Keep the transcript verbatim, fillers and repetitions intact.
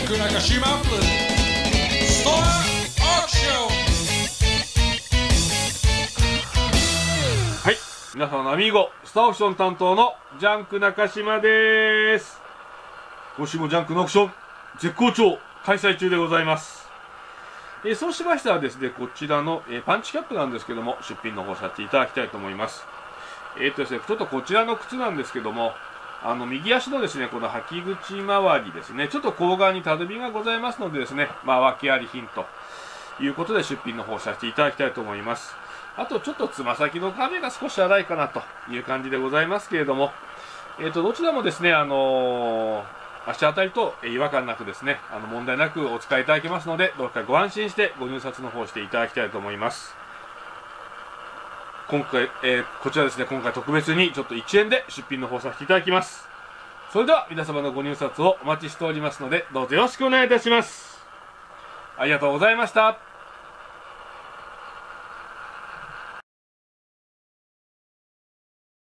ンク中島プレゼンツスターアクション。 はい、皆様のアミーゴスターオークション担当のジャンク中島です。今週もジャンクのオークション絶好調開催中でございます。えー、そうしましたらですね、こちらの、えー、パンチキャップなんですけども、出品の方させていただきたいと思います。えーっとですね、ちょっとこちらの靴なんですけども、あの右足のですね、この履き口周りですね、ちょっと甲側にたるみがございますのでですね、まあ訳あり品ということで出品の方させていただきたいと思います。あとちょっとつま先の壁が少し粗いかなという感じでございますけれども、えーとどちらもですね、あのー、足当たりと違和感なくですね、あの問題なくお使いいただけますので、どうかご安心してご入札の方していただきたいと思います。今回、えー、こちらですね、今回特別にちょっといちえんで出品の方させていただきます。それでは皆様のご入札をお待ちしておりますので、どうぞよろしくお願いいたします。ありがとうございました。